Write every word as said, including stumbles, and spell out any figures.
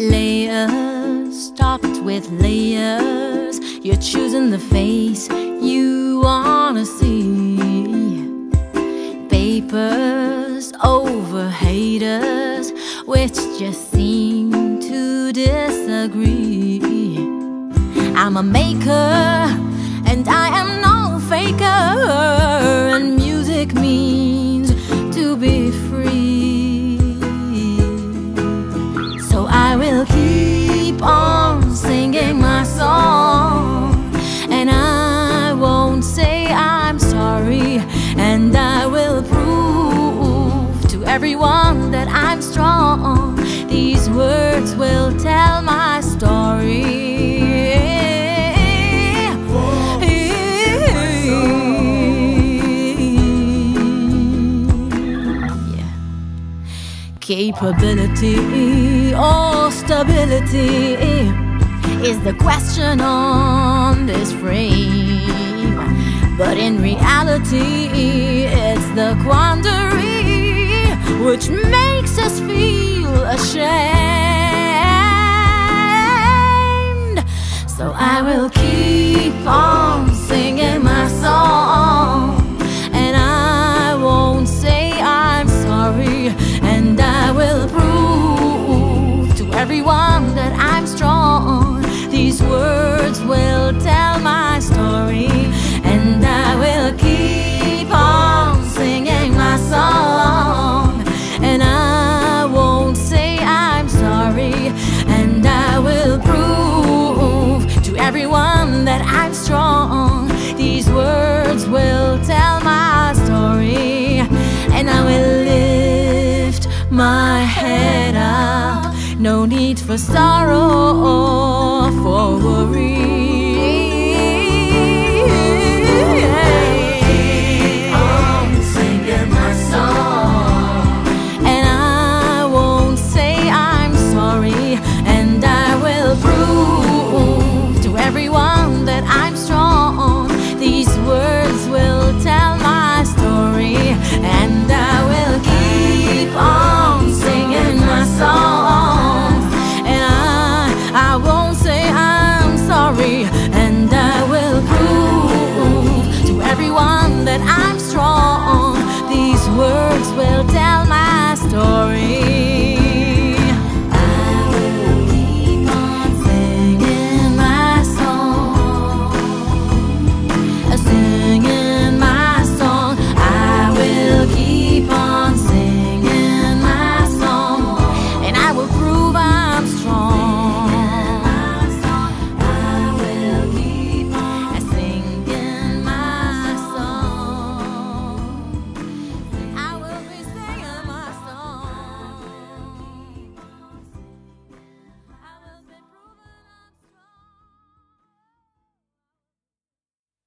Layers, topped with layers. You're choosing the face you wanna see. Papers over haters, which just seem to disagree. I'm a maker, and I am no faker, and music means to be free. So I will keep on singing my song, and I won't say I'm sorry, and I will prove to everyone that I'm strong. These words will tell my story. Capability or stability is the question on this frame, but in reality it's the quandary which makes us feel ashamed. So I will keep on singing my song, and I won't say I'm sorry, and I will prove to everyone that I'm strong. These words will tell my story, and I will keep on singing my song, and I won't say I'm sorry, and I will prove to everyone that I'm strong. These words will tell my story, and I will lift my head up. No need for sorrow or for worry.